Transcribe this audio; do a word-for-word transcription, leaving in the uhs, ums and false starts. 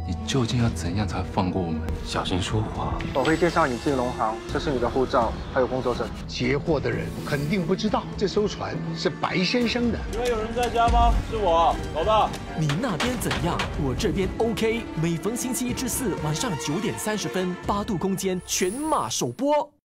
你究竟要怎样才放过我们？小心说话。 我会介绍你进农行，这是你的护照，还有工作证。 劫货的人肯定不知道这艘船是白先生的。 请问有人在家吗？是我，老大。 你那边怎样？我这边 OK。每逢星期一至四晚上九点三十分，八度空间全马首播。